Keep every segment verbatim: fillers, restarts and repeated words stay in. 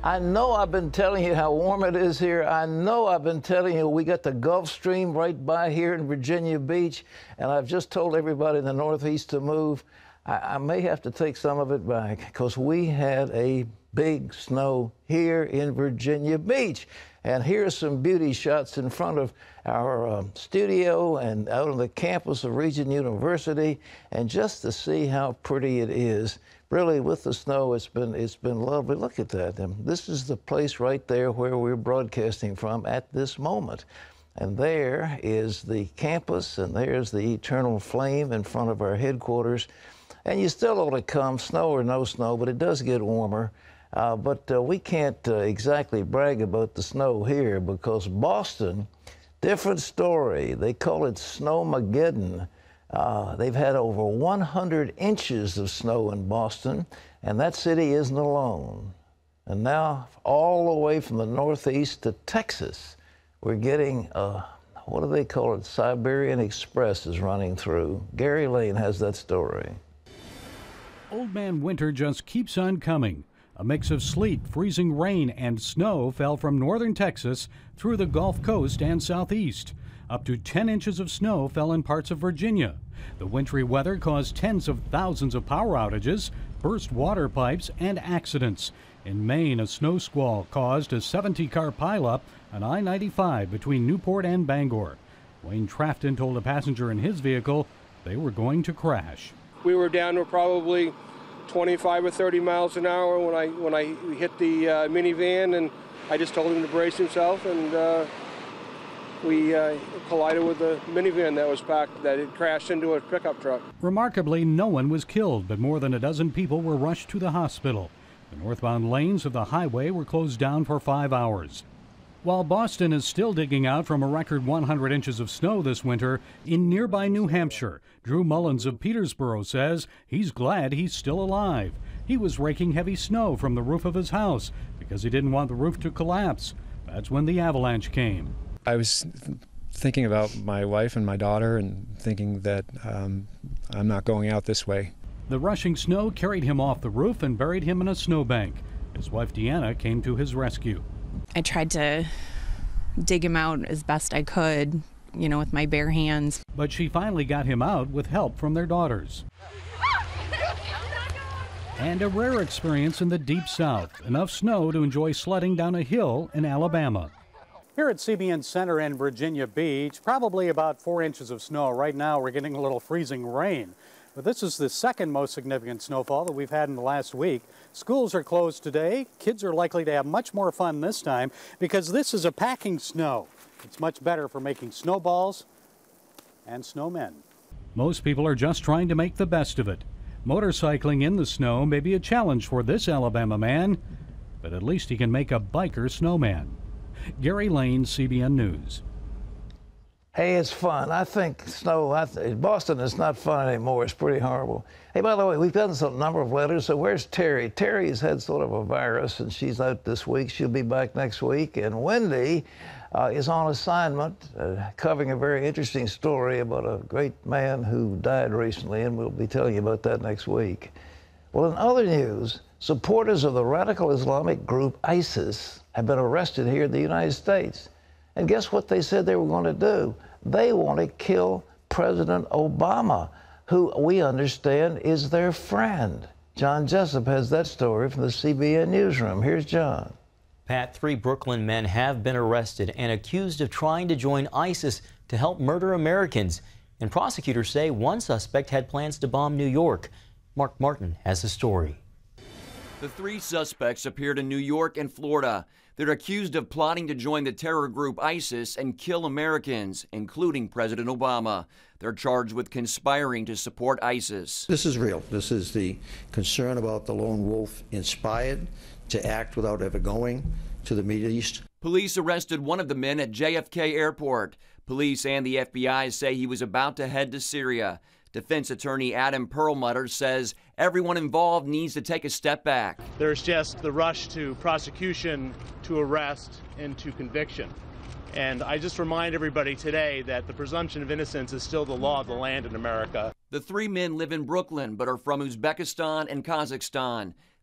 I know I've been telling you how warm it is here. I know I've been telling you we got the Gulf Stream right by here in Virginia Beach, and I've just told everybody in the Northeast to move. I, I may have to take some of it back because we had a big snow here in Virginia Beach. And here's some beauty shots in front of our um, studio and out on the campus of Regent University, and just to see how pretty it is. Really, with the snow, it's been it's been lovely. Look at that. And this is the place right there where we're broadcasting from at this moment. And there is the campus, and there's the eternal flame in front of our headquarters. And you still ought to come, snow or no snow, but it does get warmer. Uh, but uh, we can't uh, exactly brag about the snow here because Boston, different story. They call it Snowmageddon. Uh, they've had over one hundred inches of snow in Boston, and that city isn't alone. And now, all the way from the Northeast to Texas, we're getting, uh, what do they call it? Siberian Express is running through. Gary Lane has that story. Old Man Winter just keeps on coming. A mix of sleet, freezing rain, and snow fell from northern Texas through the Gulf Coast and southeast. Up to ten inches of snow fell in parts of Virginia. The wintry weather caused tens of thousands of power outages, burst water pipes, and accidents. In Maine, a snow squall caused a seventy-car pileup on I ninety-five between Newport and Bangor. Wayne Trafton told a passenger in his vehicle they were going to crash. We were down to probably twenty-five or thirty miles an hour when I when I hit the uh, minivan, and I just told him to brace himself, and uh, we uh, collided with a minivan that was packed, that had crashed into a pickup truck. Remarkably, no one was killed, but more than a dozen people were rushed to the hospital. The northbound lanes of the highway were closed down for five hours. While Boston is still digging out from a record one hundred inches of snow this winter, in nearby New Hampshire, Drew Mullins of Petersboro says he's glad he's still alive. He was raking heavy snow from the roof of his house because he didn't want the roof to collapse. That's when the avalanche came. I was thinking about my wife and my daughter and thinking that um, I'm not going out this way. The rushing snow carried him off the roof and buried him in a snowbank. His wife Deanna came to his rescue. I tried to dig him out as best I could, you know, with my bare hands. But she finally got him out with help from their daughters. And a rare experience in the deep south, enough snow to enjoy sledding down a hill in Alabama. Here at C B N Center in Virginia Beach, probably about four inches of snow. Right now we're getting a little freezing rain. But this is the second most significant snowfall that we've had in the last week. Schools are closed today. Kids are likely to have much more fun this time because this is a packing snow. It's much better for making snowballs and snowmen. Most people are just trying to make the best of it. Motorcycling in the snow may be a challenge for this Alabama man, but at least he can make a biker snowman. Gary Lane, C B N News. Hey, it's fun. I think snow, I th Boston is not fun anymore. It's pretty horrible. Hey, by the way, we've gotten a number of letters. So where's Terry? Terry's had sort of a virus, and she's out this week. She'll be back next week. And Wendy uh, is on assignment, uh, covering a very interesting story about a great man who died recently, and we'll be telling you about that next week. Well, in other news, supporters of the radical Islamic group ISIS have been arrested here in the United States. And guess what they said they were going to do? They want to kill President Obama, who we understand is their friend. John Jessup has that story from the C B N newsroom. Here's John. Pat, three Brooklyn men have been arrested and accused of trying to join ISIS to help murder Americans. And prosecutors say one suspect had plans to bomb New York. Mark Martin has the story. The three suspects appeared in New York and Florida. They're accused of plotting to join the terror group ISIS and kill Americans, including President Obama. They're charged with conspiring to support ISIS. This is real. This is the concern about the lone wolf inspired to act without ever going to the Middle East. Police arrested one of the men at J F K Airport. Police and the F B I say he was about to head to Syria. Defense attorney Adam Perlmutter says everyone involved needs to take a step back. There's just the rush to prosecution, to arrest, and to conviction. And I just remind everybody today that the presumption of innocence is still the law of the land in America. The three men live in Brooklyn but are from Uzbekistan and Kazakhstan.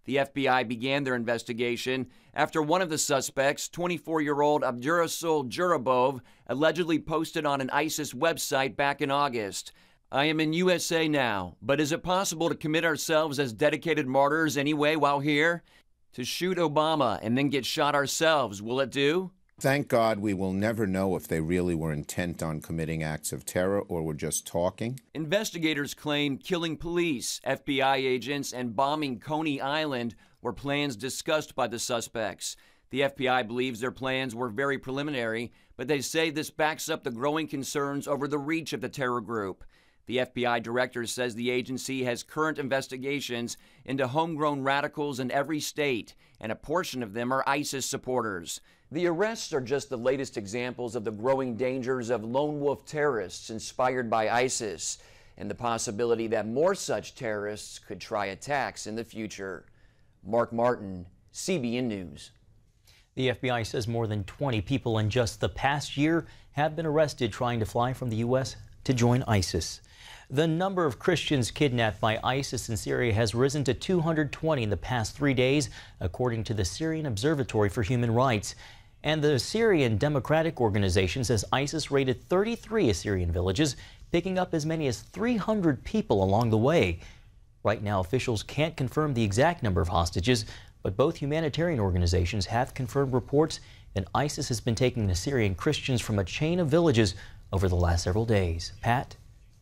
The F B I began their investigation after one of the suspects, twenty-four-year-old Abdurasul Jurabov, allegedly posted on an ISIS website back in August. "I am in U S A now, but is it possible to commit ourselves as dedicated martyrs anyway while here? To shoot Obama and then get shot ourselves, will it do?" Thank God we will never know if they really were intent on committing acts of terror or were just talking. Investigators claim killing police, F B I agents, and bombing Coney Island were plans discussed by the suspects. The F B I believes their plans were very preliminary, but they say this backs up the growing concerns over the reach of the terror group. The F B I director says the agency has current investigations into homegrown radicals in every state, and a portion of them are ISIS supporters. The arrests are just the latest examples of the growing dangers of lone wolf terrorists inspired by ISIS, and the possibility that more such terrorists could try attacks in the future. Mark Martin, C B N News. The F B I says more than twenty people in just the past year have been arrested trying to fly from the U S to join ISIS. The number of Christians kidnapped by ISIS in Syria has risen to two hundred twenty in the past three days, according to the Syrian Observatory for Human Rights. And the Syrian Democratic Organization says ISIS raided thirty-three Assyrian villages, picking up as many as three hundred people along the way. Right now, officials can't confirm the exact number of hostages, but both humanitarian organizations have confirmed reports that ISIS has been taking the Syrian Christians from a chain of villages over the last several days. Pat?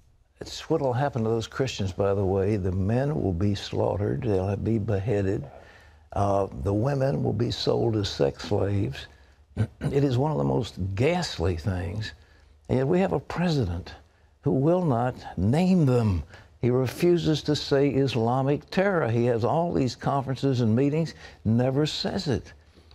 It's what will happen to those Christians, by the way. The men will be slaughtered. They'll be beheaded. Uh, the women will be sold as sex slaves. It is one of the most ghastly things. And yet we have a president who will not name them. He refuses to say Islamic terror. He has all these conferences and meetings, never says it.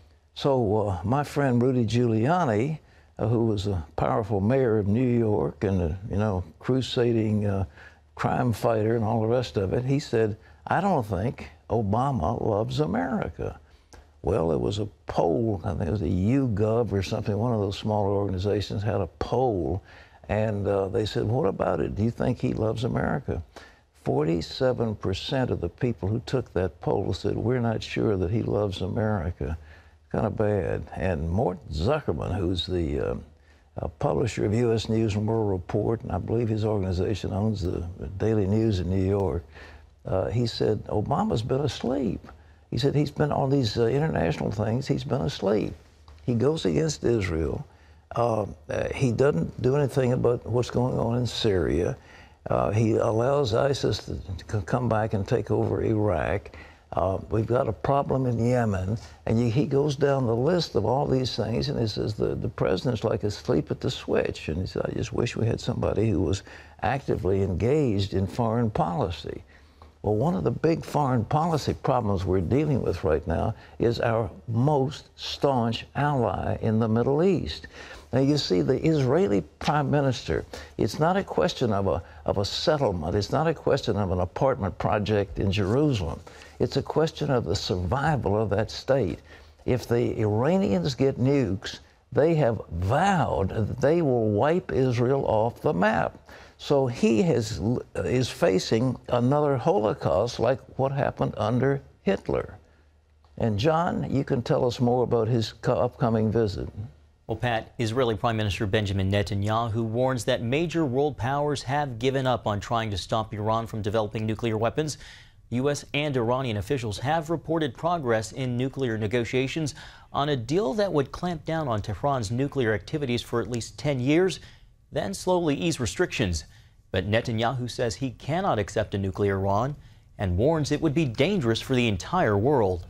So uh, my friend Rudy Giuliani, uh, who was a powerful mayor of New York and a, you know, crusading uh, crime fighter and all the rest of it, he said, "I don't think Obama loves America." Well, there was a poll, I think it was a YouGov or something, one of those smaller organizations had a poll, and uh, they said, "What about it? Do you think he loves America?" forty-seven percent of the people who took that poll said, "We're not sure that he loves America." Kind of bad. And Mort Zuckerman, who's the uh, uh, publisher of U S News and World Report, and I believe his organization owns the Daily News in New York, uh, he said, Obama's been asleep. He said he's been on these uh, international things, he's been asleep. He goes against Israel. Uh, uh, he doesn't do anything about what's going on in Syria. Uh, he allows ISIS to, to come back and take over Iraq. Uh, we've got a problem in Yemen, and you, he goes down the list of all these things, and he says the, the president's like asleep at the switch. And he said, I just wish we had somebody who was actively engaged in foreign policy. Well, one of the big foreign policy problems we're dealing with right now is our most staunch ally in the Middle East. Now, you see, the Israeli prime minister, it's not a question of a, of a settlement. It's not a question of an apartment project in Jerusalem. It's a question of the survival of that state. If the Iranians get nukes, they have vowed that they will wipe Israel off the map. So he has, is facing another Holocaust like what happened under Hitler. And John, you can tell us more about his upcoming visit. Well, Pat, Israeli Prime Minister Benjamin Netanyahu warns that major world powers have given up on trying to stop Iran from developing nuclear weapons. U S and Iranian officials have reported progress in nuclear negotiations on a deal that would clamp down on Tehran's nuclear activities for at least ten years, then slowly ease restrictions. But Netanyahu says he cannot accept a nuclear Iran and warns it would be dangerous for the entire world.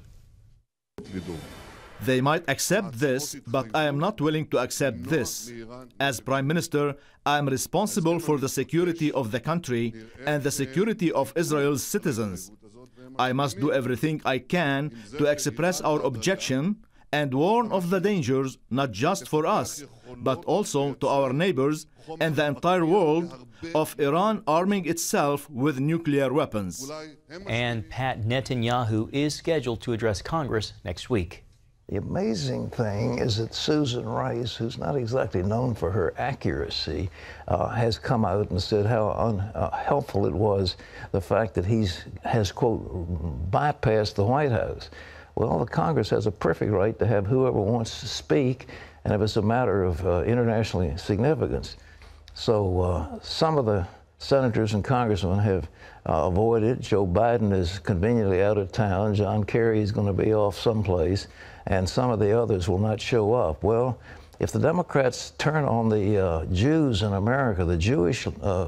They might accept this, but I am not willing to accept this. As Prime Minister, I am responsible for the security of the country and the security of Israel's citizens. I must do everything I can to express our objection and warn of the dangers, not just for us, but also to our neighbors and the entire world, of Iran arming itself with nuclear weapons. And Pat, Netanyahu is scheduled to address Congress next week. The amazing thing is that Susan Rice, who's not exactly known for her accuracy, uh, has come out and said how unhelpful uh, it was, the fact that he has, quote, bypassed the White House. Well, the Congress has a perfect right to have whoever wants to speak, and if it's a matter of uh, international significance. So uh, some of the senators and congressmen have uh, avoided. Joe Biden is conveniently out of town. John Kerry is going to be off someplace, and some of the others will not show up. Well, if the Democrats turn on the uh, Jews in America, the Jewish uh,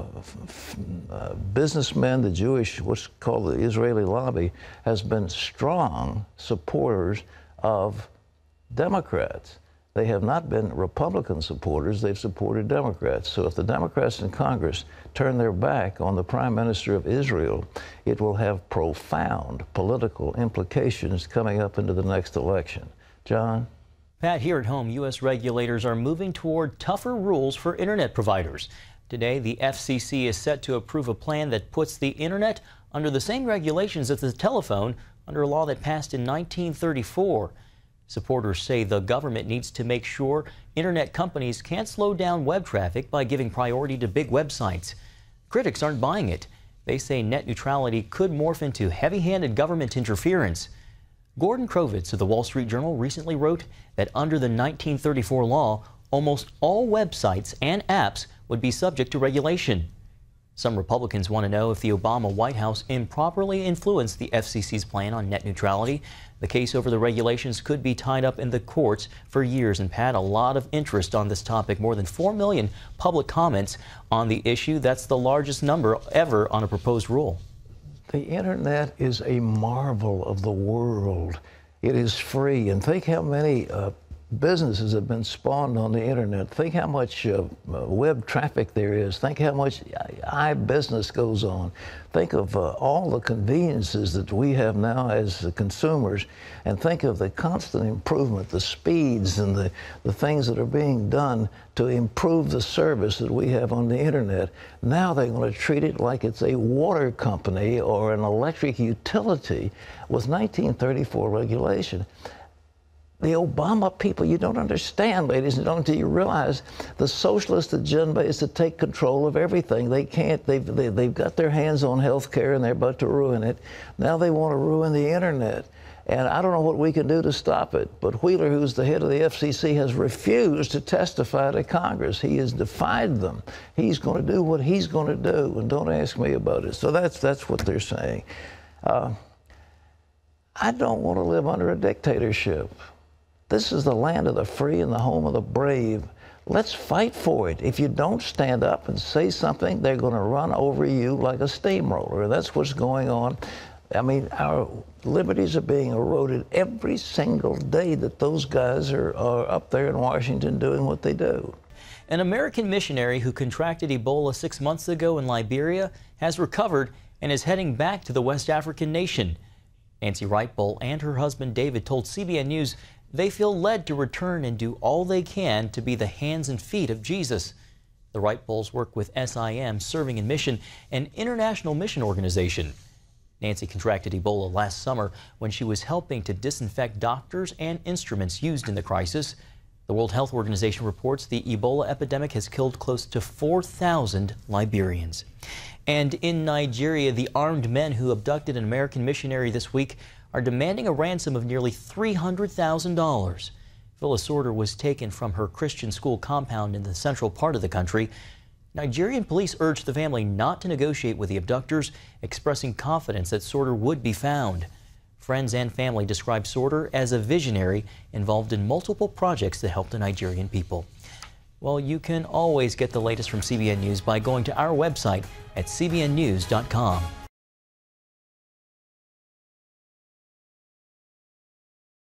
uh, businessmen, the Jewish, what's called the Israeli lobby, has been strong supporters of Democrats. They have not been Republican supporters, they've supported Democrats. So if the Democrats in Congress turn their back on the Prime Minister of Israel, it will have profound political implications coming up into the next election. John? Pat, here at home, U S regulators are moving toward tougher rules for internet providers. Today, the F C C is set to approve a plan that puts the internet under the same regulations as the telephone under a law that passed in nineteen thirty-four. Supporters say the government needs to make sure internet companies can't slow down web traffic by giving priority to big websites. Critics aren't buying it. They say net neutrality could morph into heavy-handed government interference. Gordon Krovitz of the Wall Street Journal recently wrote that under the nineteen thirty-four law, almost all websites and apps would be subject to regulation. Some Republicans want to know if the Obama White House improperly influenced the F C C's plan on net neutrality. The case over the regulations could be tied up in the courts for years. And Pat, a lot of interest on this topic, more than four million public comments on the issue. That's the largest number ever on a proposed rule. The internet is a marvel of the world. It is free, and think how many uh, businesses have been spawned on the internet. Think how much uh, web traffic there is. Think how much i-business goes on. Think of uh, all the conveniences that we have now as the consumers, and think of the constant improvement, the speeds and the, the things that are being done to improve the service that we have on the internet. Now they're going to treat it like it's a water company or an electric utility with nineteen thirty-four regulation. The Obama people, you don't understand, ladies and gentlemen, until you realize the socialist agenda is to take control of everything. They can't, they've, they, they've got their hands on health care and they're about to ruin it. Now they want to ruin the internet. And I don't know what we can do to stop it, but Wheeler, who's the head of the F C C, has refused to testify to Congress. He has defied them. He's going to do what he's going to do, and don't ask me about it. So that's, that's what they're saying. Uh, I don't want to live under a dictatorship. This is the land of the free and the home of the brave. Let's fight for it. If you don't stand up and say something, they're going to run over you like a steamroller. That's what's going on. I mean, our liberties are being eroded every single day that those guys are, are up there in Washington doing what they do. An American missionary who contracted Ebola six months ago in Liberia has recovered and is heading back to the West African nation. Nancy Wright-Bull and her husband David told C B N News they feel led to return and do all they can to be the hands and feet of Jesus. The Wright-Bulls work with S I M, Serving in Mission, an international mission organization. Nancy contracted Ebola last summer when she was helping to disinfect doctors and instruments used in the crisis. The World Health Organization reports the Ebola epidemic has killed close to four thousand Liberians. And in Nigeria, the armed men who abducted an American missionary this week are demanding a ransom of nearly three hundred thousand dollars. Phyllis Sorter was taken from her Christian school compound in the central part of the country. Nigerian police urged the family not to negotiate with the abductors, expressing confidence that Sorter would be found. Friends and family describe Sorter as a visionary involved in multiple projects that help the Nigerian people. Well, you can always get the latest from C B N News by going to our website at c b n news dot com.